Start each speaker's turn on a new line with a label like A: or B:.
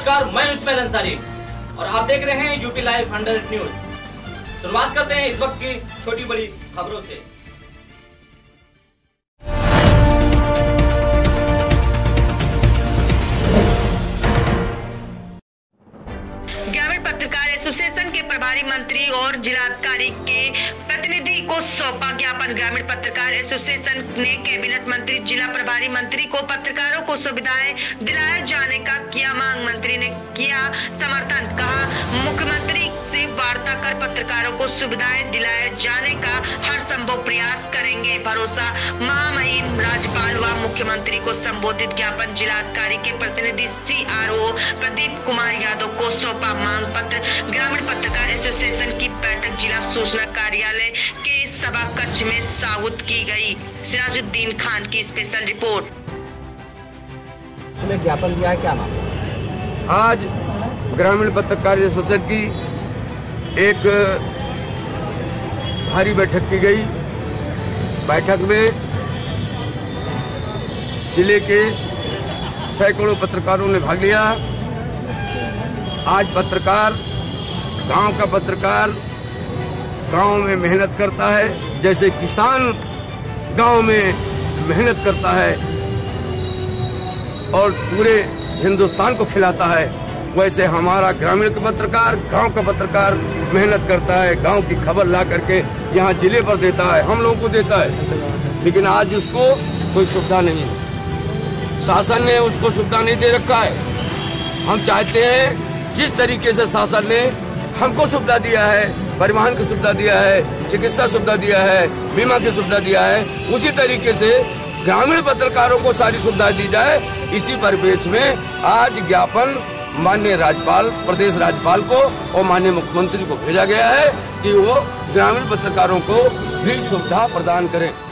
A: नमस्कार, मैं उस्मान अंसारी और आप देख रहे हैं यूपी लाइव 100 न्यूज। शुरुआत करते हैं इस वक्त की छोटी बड़ी खबरों से।
B: ग्रामीण पत्रकार एसोसिएशन के प्रभारी मंत्री और जिलाधिकारी के प्रतिनिधि को सौंपा ज्ञापन। ग्रामीण पत्रकार एसोसिएशन ने कैबिनेट मंत्री, जिला प्रभारी मंत्री को पत्रकारों को सुविधाएं दिलाए जाने का किया मांग। मंत्री ने किया समर्थन, कहा मुख्यमंत्री से वार्ता कर पत्रकारों को सुविधाएं दिलाए जाने का हर संभव प्रयास करेंगे। भरोसा महामहिम राज्यपाल व मुख्यमंत्री को संबोधित ज्ञापन जिलाधिकारी के प्रतिनिधि CRO प्रदीप कुमार यादव को सौंपा मांग पत्र। ग्रामीण पत्रकार एसोसिएशन की बैठक जिला सूचना कार्यालय के सभा कक्ष में साबुत की गई। सिराजुद्दीन खान की स्पेशल रिपोर्ट।
C: तुम्हें ज्ञापन दिया है, क्या मामला?
D: आज ग्रामीण पत्रकार एसोसिएशन की एक भारी बैठक की गई। बैठक में जिले के सैकड़ों पत्रकारों ने भाग लिया। आज पत्रकार, गांव का पत्रकार गांव में मेहनत करता है, जैसे किसान गांव में मेहनत करता है और पूरे हिंदुस्तान को खिलाता है, वैसे हमारा ग्रामीण का पत्रकार, गांव का पत्रकार मेहनत करता है, गांव की खबर ला करके यहाँ जिले पर देता है, हम लोगों को देता है। लेकिन आज उसको कोई सुविधा नहीं है, शासन ने उसको सुविधा नहीं दे रखा है। हम चाहते हैं जिस तरीके से शासन ने हमको सुविधा दिया है, परिवहन की सुविधा दिया है, चिकित्सा सुविधा दिया है, बीमा की सुविधा दिया है, उसी तरीके से ग्रामीण पत्रकारों को सारी सुविधा दी जाए। इसी परिप्रेक्ष्य में आज ज्ञापन माननीय राज्यपाल, प्रदेश राज्यपाल को और माननीय मुख्यमंत्री को भेजा गया है कि वो ग्रामीण पत्रकारों को भी सुविधा प्रदान करें।